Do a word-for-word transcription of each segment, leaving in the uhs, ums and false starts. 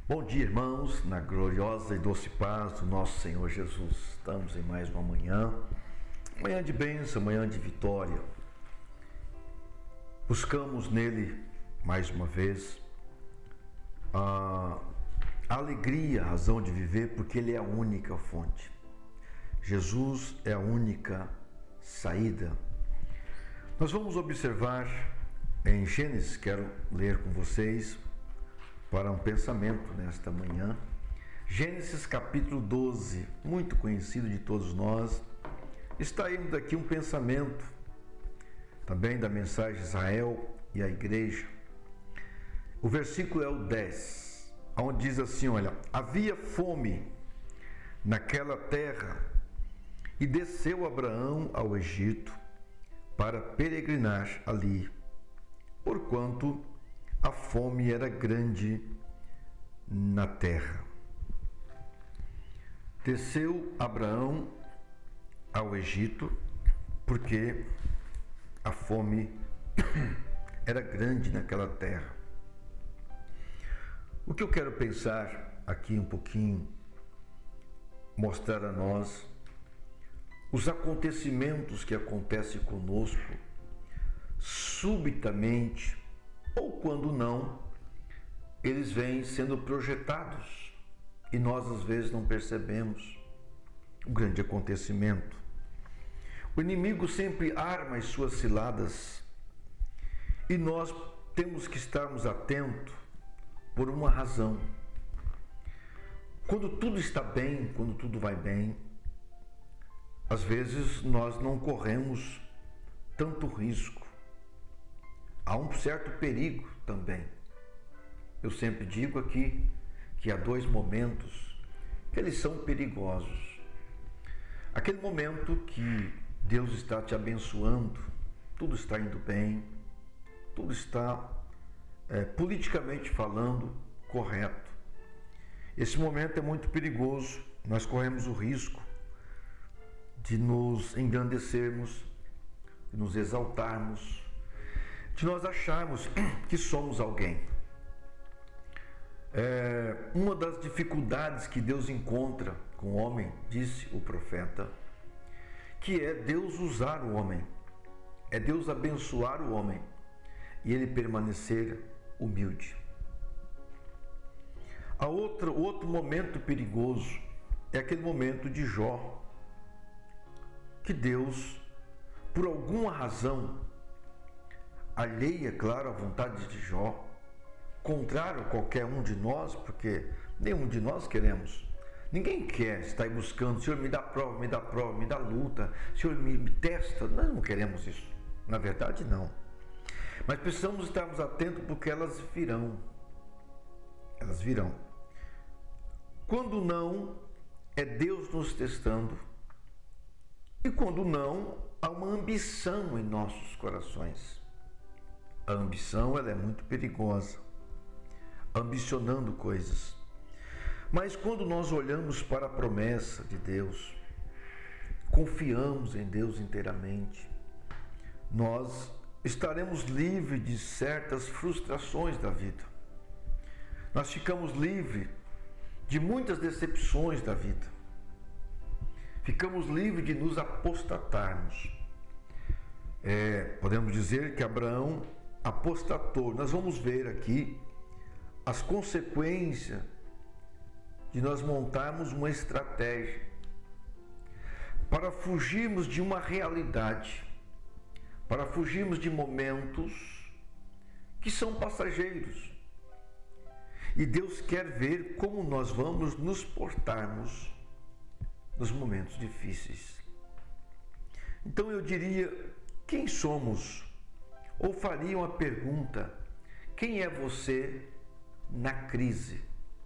Bom dia, irmãos, na gloriosa e doce paz do nosso Senhor Jesus. Estamos em mais uma manhã, manhã de bênção, manhã de vitória. Buscamos nele, mais uma vez, a alegria, a razão de viver, porque ele é a única fonte. Jesus é a única saída. Nós vamos observar em Gênesis, quero ler com vocês, para um pensamento nesta manhã. Gênesis capítulo doze, muito conhecido de todos nós. Está indo daqui um pensamento também da mensagem Israel e a igreja. O versículo é o dez, onde diz assim, olha, havia fome naquela terra e desceu Abraão ao Egito para peregrinar ali, porquanto a fome era grande na terra. Desceu Abraão ao Egito porque a fome era grande naquela terra. O que eu quero pensar aqui um pouquinho, mostrar a nós os acontecimentos que acontecem conosco subitamente, ou quando não, eles vêm sendo projetados e nós às vezes não percebemos o grande acontecimento. O inimigo sempre arma as suas ciladas e nós temos que estarmos atentos por uma razão. Quando tudo está bem, quando tudo vai bem, às vezes nós não corremos tanto risco. Há um certo perigo também. Eu sempre digo aqui que há dois momentos que eles são perigosos. Aquele momento que Deus está te abençoando, tudo está indo bem, tudo está, é, politicamente falando, correto. Esse momento é muito perigoso, nós corremos o risco de nos engrandecermos, de nos exaltarmos, de nós acharmos que somos alguém. É, uma das dificuldades que Deus encontra com o homem, disse o profeta, que é Deus usar o homem, é Deus abençoar o homem e ele permanecer humilde. A outra, outro momento perigoso é aquele momento de Jó, que Deus, por alguma razão, alheia, claro, à vontade de Jó, contrário a qualquer um de nós, porque nenhum de nós queremos. Ninguém quer estar aí buscando, Senhor, me dá prova, me dá prova, me dá luta, Senhor, me, me testa. Nós não queremos isso. Na verdade, não. Mas precisamos estarmos atentos porque elas virão. Elas virão. Quando não, é Deus nos testando. E quando não, há uma ambição em nossos corações. A ambição, ela é muito perigosa, ambicionando coisas. Mas quando nós olhamos para a promessa de Deus, confiamos em Deus inteiramente, nós estaremos livres de certas frustrações da vida. Nós ficamos livres de muitas decepções da vida. Ficamos livres de nos apostatarmos. É, podemos dizer que Abraão apostatou. Nós vamos ver aqui as consequências de nós montarmos uma estratégia para fugirmos de uma realidade, para fugirmos de momentos que são passageiros. E Deus quer ver como nós vamos nos portarmos nos momentos difíceis. Então eu diria, quem somos? Ou faria uma pergunta, quem é você na crise?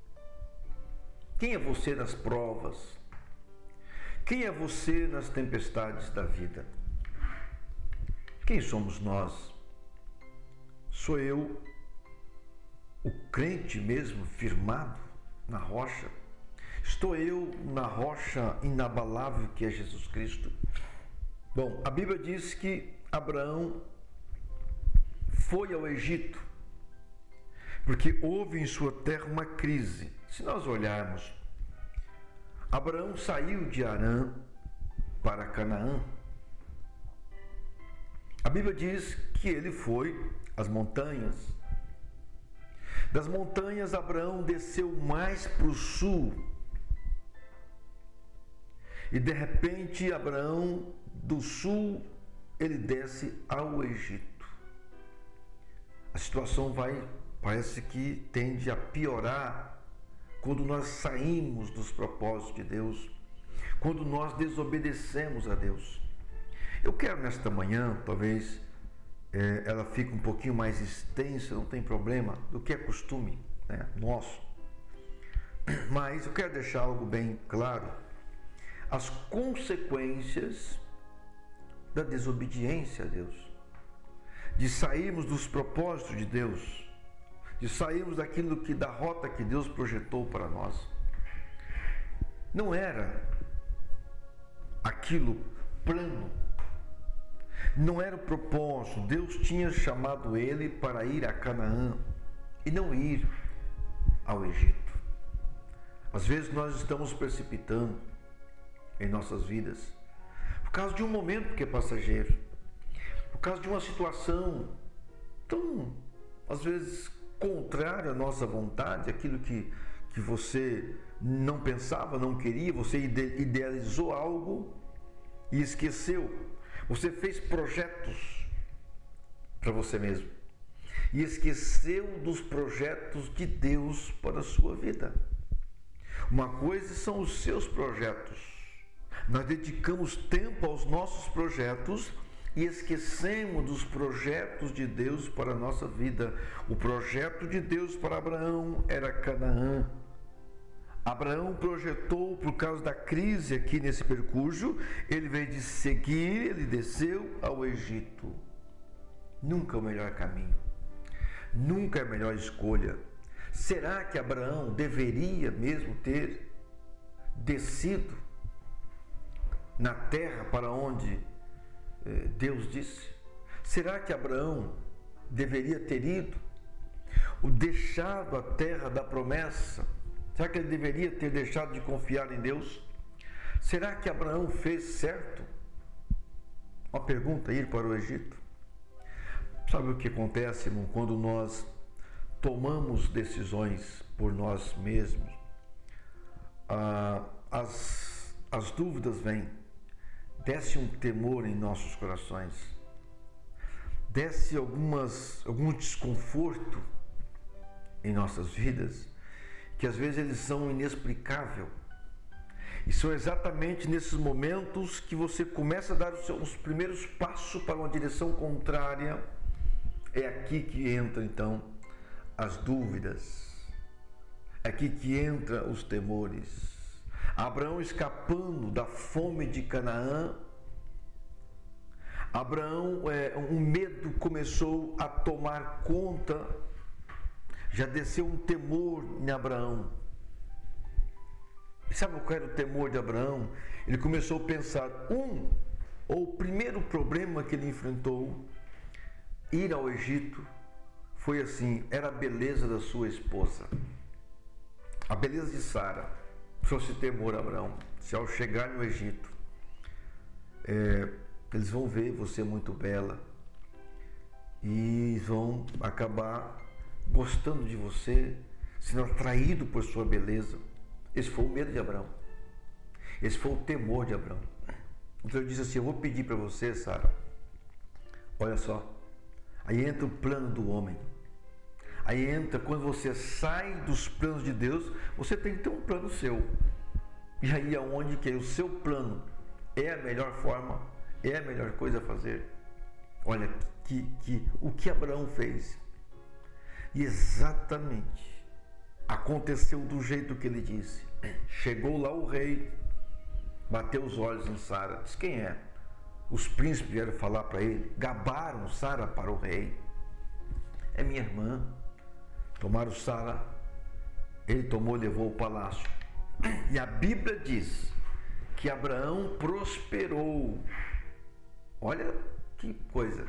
Quem é você nas provas? Quem é você nas tempestades da vida? Quem somos nós? Sou eu, o crente mesmo, firmado na rocha? Estou eu na rocha inabalável que é Jesus Cristo? Bom, a Bíblia diz que Abraão foi ao Egito porque houve em sua terra uma crise. Se nós olharmos, Abraão saiu de Harã para Canaã. A Bíblia diz que ele foi às montanhas. Das montanhas, Abraão desceu mais para o sul. E de repente, Abraão, do sul, ele desce ao Egito. A situação vai, parece que tende a piorar quando nós saímos dos propósitos de Deus, quando nós desobedecemos a Deus. Eu quero nesta manhã, talvez é, ela fique um pouquinho mais extensa, não tem problema, do que é costume, né, nosso. Mas eu quero deixar algo bem claro: as consequências da desobediência a Deus, de sairmos dos propósitos de Deus, de sairmos daquilo que, da rota que Deus projetou para nós. Não era aquilo plano, não era o propósito. Deus tinha chamado ele para ir a Canaã e não ir ao Egito. Às vezes nós estamos precipitando em nossas vidas por causa de um momento que é passageiro, por causa de uma situação tão, às vezes, contrária à nossa vontade, aquilo que, que você não pensava, não queria, você idealizou algo e esqueceu. Você fez projetos para você mesmo e esqueceu dos projetos de Deus para a sua vida. Uma coisa são os seus projetos. Nós dedicamos tempo aos nossos projetos e esquecemos dos projetos de Deus para a nossa vida. O projeto de Deus para Abraão era Canaã. Abraão projetou, por causa da crise aqui nesse percurso, ele veio de seguir, ele desceu ao Egito. Nunca é o melhor caminho, nunca é a melhor escolha. Será que Abraão deveria mesmo ter descido na terra para onde eh, Deus disse? Será que Abraão deveria ter ido, ou deixado a terra da promessa? Será que ele deveria ter deixado de confiar em Deus? Será que Abraão fez certo? Uma pergunta: ir para o Egito. Sabe o que acontece, irmão, quando nós tomamos decisões por nós mesmos? Ah, as, as dúvidas vêm, desce um temor em nossos corações, desce algumas, algum desconforto em nossas vidas, que às vezes eles são inexplicáveis. E são exatamente nesses momentos que você começa a dar os seus primeiros passos para uma direção contrária. É aqui que entra então as dúvidas, é aqui que entra os temores. Abraão escapando da fome de Canaã, Abraão, é, um medo começou a tomar conta, já desceu um temor em Abraão. Sabe qual era o temor de Abraão? Ele começou a pensar, um, ou o primeiro problema que ele enfrentou, ir ao Egito, foi assim, era a beleza da sua esposa. A beleza de Sara trouxe temor a Abraão. Se ao chegar no Egito, é, eles vão ver você muito bela e vão acabar gostando de você, sendo atraído por sua beleza. Esse foi o medo de Abraão. Esse foi o temor de Abraão. Então ele disse assim, eu vou pedir para você, Sara, olha só, aí entra o plano do homem. Aí entra, quando você sai dos planos de Deus, você tem que ter um plano seu. E aí aonde que é o seu plano é a melhor forma, é a melhor coisa a fazer. Olha que, que, o que Abraão fez. E exatamente aconteceu do jeito que ele disse. Chegou lá o rei, bateu os olhos em Sara, disse, quem é? Os príncipes vieram falar para ele, gabaram Sara para o rei. É minha irmã. Tomaram Sara, ele tomou e levou ao palácio. E a Bíblia diz que Abraão prosperou. Olha que coisa.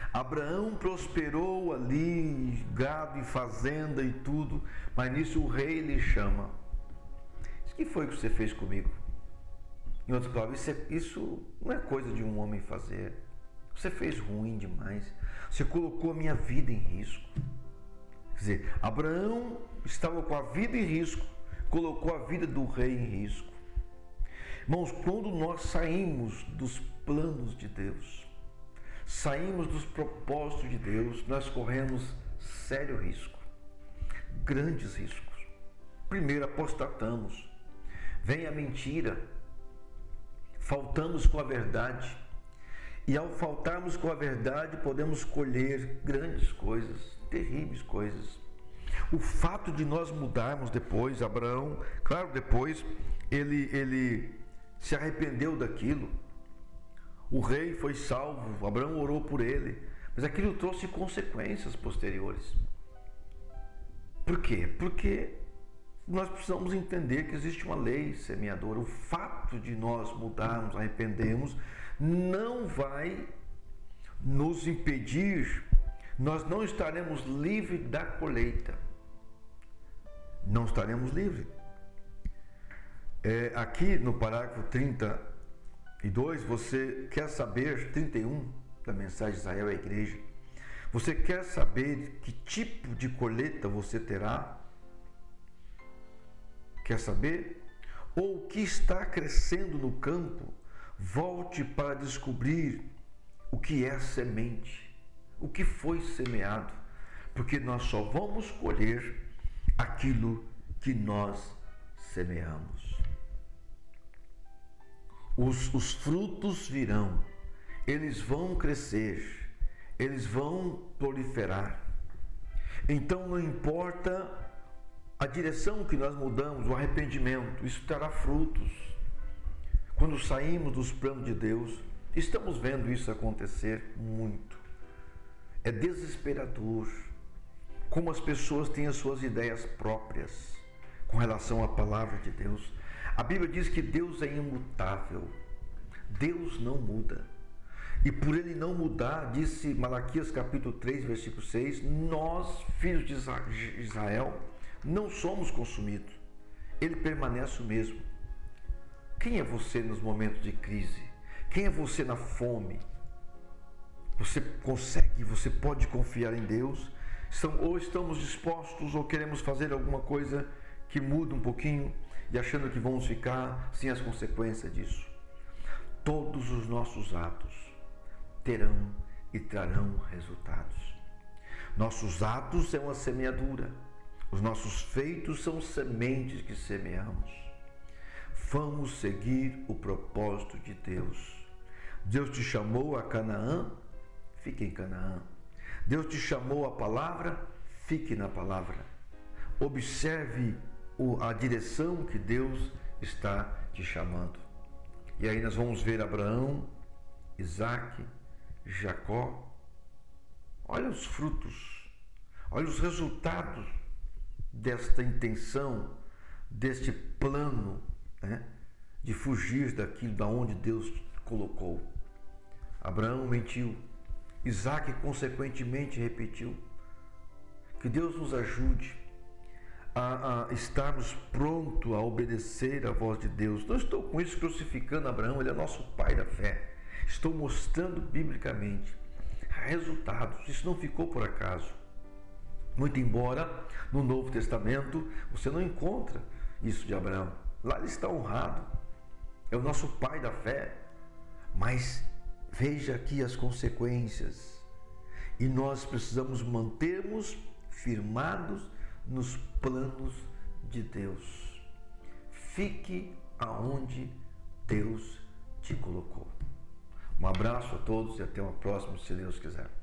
Abraão prosperou ali, gado e fazenda e tudo, mas nisso o rei lhe chama. O que foi que você fez comigo? Em outras palavras, isso, é, isso não é coisa de um homem fazer. Você fez ruim demais. Você colocou a minha vida em risco. Quer dizer, Abraão estava com a vida em risco, colocou a vida do rei em risco. Irmãos, quando nós saímos dos planos de Deus, saímos dos propósitos de Deus, nós corremos sério risco, grandes riscos. Primeiro, apostatamos, vem a mentira, faltamos com a verdade, e ao faltarmos com a verdade, podemos colher grandes coisas, terríveis coisas. O fato de nós mudarmos depois, Abraão, claro, depois ele, ele se arrependeu daquilo. O rei foi salvo, Abraão orou por ele, mas aquilo trouxe consequências posteriores. Por quê? Porque nós precisamos entender que existe uma lei semeadora. O fato de nós mudarmos, arrependermos, não vai nos impedir, nós não estaremos livres da colheita. Não estaremos livres. É, aqui no parágrafo trinta e dois, você quer saber, trinta e um da mensagem de Israel à igreja, você quer saber que tipo de colheita você terá? Quer saber? Ou o que está crescendo no campo? Volte para descobrir o que é semente, o que foi semeado, porque nós só vamos colher aquilo que nós semeamos. Os, os frutos virão, eles vão crescer, eles vão proliferar. Então não importa a direção que nós mudamos, o arrependimento, isso terá frutos. Quando saímos dos planos de Deus, estamos vendo isso acontecer muito. É desesperador como as pessoas têm as suas ideias próprias com relação à palavra de Deus. A Bíblia diz que Deus é imutável, Deus não muda. E por ele não mudar, disse Malaquias capítulo três, versículo seis, nós, filhos de Israel, não somos consumidos. Ele permanece o mesmo. Quem é você nos momentos de crise? Quem é você na fome? Você consegue, você pode confiar em Deus? Ou estamos dispostos ou queremos fazer alguma coisa que muda um pouquinho e achando que vamos ficar sem as consequências disso? Todos os nossos atos terão e trarão resultados. Nossos atos é uma semeadura. Os nossos feitos são sementes que semeamos. Vamos seguir o propósito de Deus. Deus te chamou a Canaã, fique em Canaã. Deus te chamou a palavra, fique na palavra. Observe a direção que Deus está te chamando. E aí nós vamos ver Abraão, Isaque, Jacó. Olha os frutos, olha os resultados desta intenção, deste plano, né, de fugir daquilo da onde Deus colocou. Abraão mentiu, Isaque consequentemente repetiu. Que Deus nos ajude a, a estarmos prontos a obedecer a voz de Deus. Não estou com isso crucificando Abraão, ele é nosso pai da fé. Estou mostrando biblicamente resultados. Isso não ficou por acaso. Muito embora no Novo Testamento você não encontra isso de Abraão. Lá ele está honrado. É o nosso pai da fé. Mas veja aqui as consequências. E nós precisamos mantermos firmados nos planos de Deus. Fique aonde Deus te colocou. Um abraço a todos e até uma próxima, se Deus quiser.